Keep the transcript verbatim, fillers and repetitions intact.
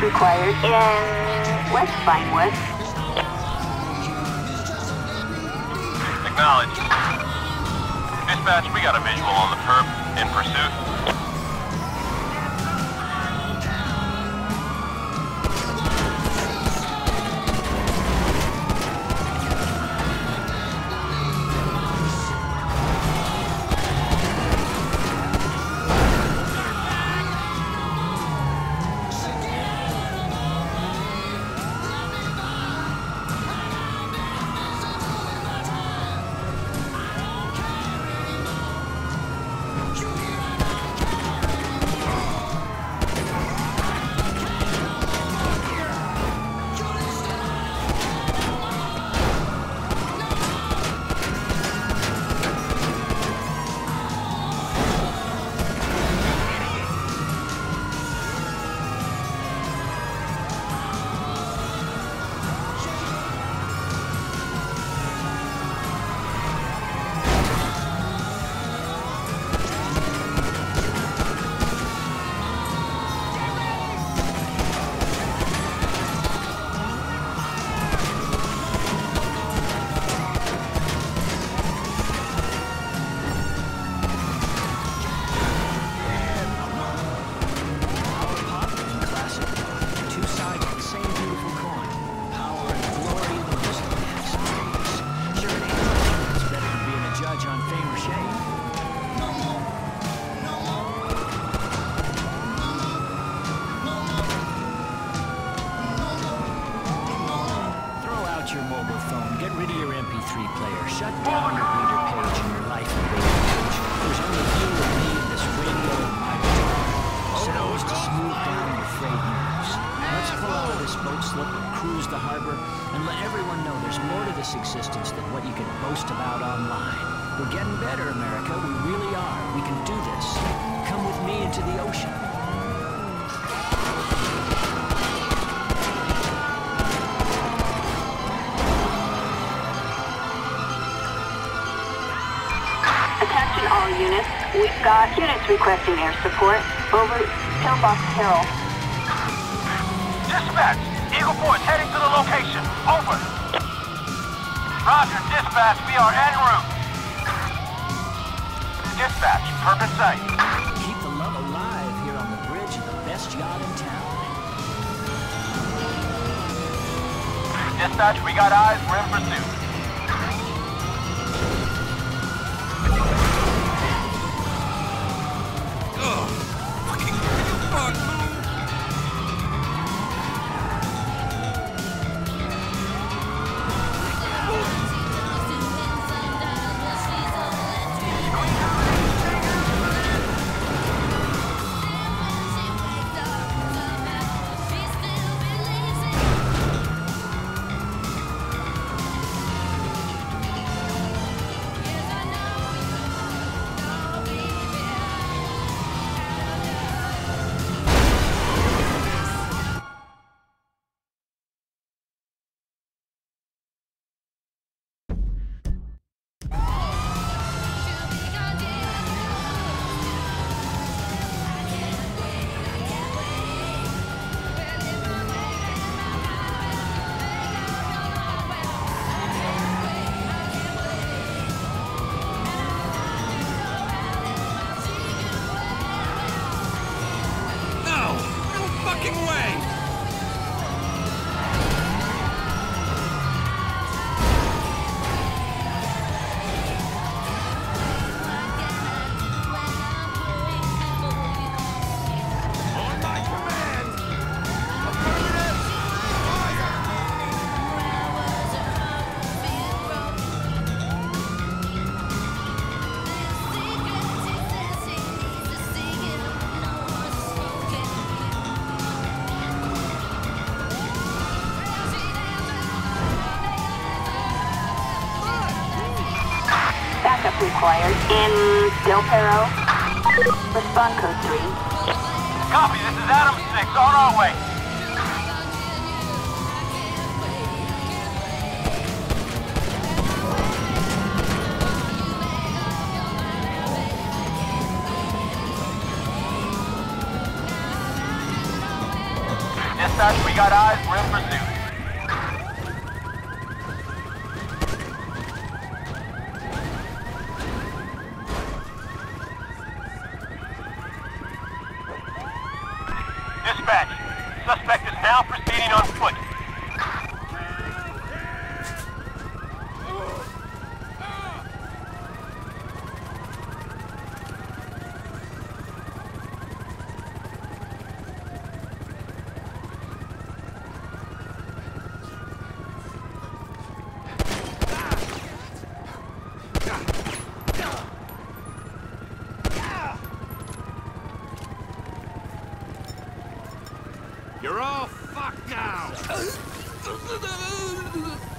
required in West Vinewood. Acknowledged. Dispatch, we got a visual on the perp. In pursuit. Existence than what you can boast about online. We're getting better, America. We really are. We can do this. Come with me into the ocean. Attention all units. We've got units requesting air support. Over. Pillbox Hill. Dispatch! Eagle Force heading to the location. Over. Roger, dispatch, we are en route. Dispatch, perp in sight. Keep the love alive here on the bridge of the best yacht in town. Dispatch, we got eyes, we're in pursuit. Ugh, fucking fuck. Required in Del Perro. Respond code three. Copy, this is Adam six, on our way. You're all fucked now!